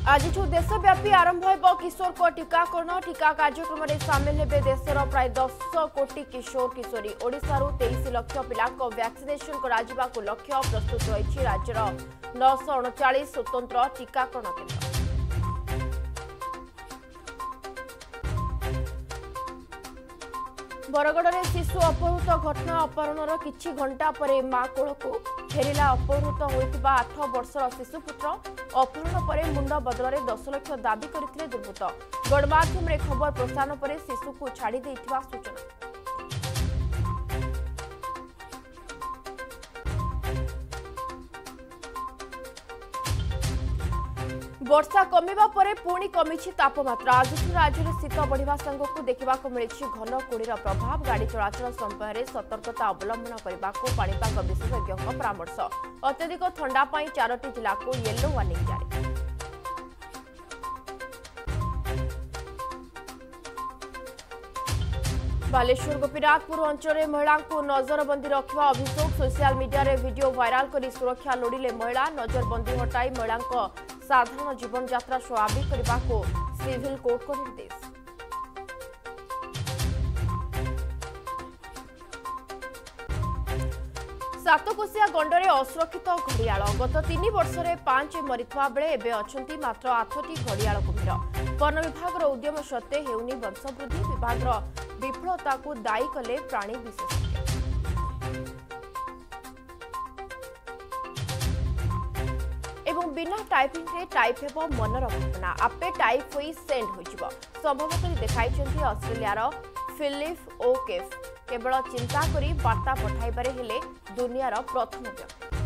आज देशव्यापी आरंभ हो किशोर को टीकाकरण टीका कार्यक्रम में सामिल हे देशर प्राय 10 कोटी किशोर किशोरी ओडिशारू 23 लाख पिला वैक्सीनेशन को लक्ष्य प्रस्तुत रही राज्यर 939 स्वतंत्र टीकाकरण केन्द्र। बरगडर शिशु अपहृत घटना अपहरणर किछि घंटा पर मां कोल को फेरिला अपहृत होइतिबा 8 वर्षर शिशुपुत्र अपहरण पर मुंड बदल 10 लाख दाबी करथिले दुर्बृत्त। गणमाध्यम रे खबर प्रसारण पर शिशु को छाड़ी देथिबा सूचना। वर्षा कमिबा परे पुणी कमिछि तापमात्रा। आज राज्य में शीत बढ़िबा संगकु देखिबाकु मिलिछि घन कुड़ीर प्रभाव। गाड़ी चलाचल समय सतर्कता अवलंबन करने पाणीपाग विशेषज्ञ परामर्श। अत्यधिक ठंडा पाई 4टी जिला को येलो वार्निंग जारी। बालेश्वर गोपीनाथपुर अंचल महिला को नजरबंदी रखा अभियोग। सोशल मीडिया रे वीडियो वायरल कर सुरक्षा लोड़िले महिला। नजरबंदी हटाई महिला साधारण जीवन यात्रा स्वाभाविक करने को सिविल कोर्ट को निर्देश। सातकोसिया गंडरे असुरक्षित घड़ियाल। गत 3 वर्ष में 5 मरीथिबा बेले एबे अछंती मात्र 8टी घड़ियाल कुम्भीर। वन विभाग उद्यम सत्वे हेउनी वंशवृद्धि। विभाग विफलता को दायी कले प्राणी विशेषज्ञ। एवं बिना टाइपिंग रे टाइप हेबो मनर घटना आपे टाइप होई सेंड होइजिबो संभव करी देखाइछन्ती ऑस्ट्रेलिया रो फिलिप ओकेफ। केवल चिंता करी वार्ता पठाइबारे हेले दुनियार प्रथम व्यक्ति।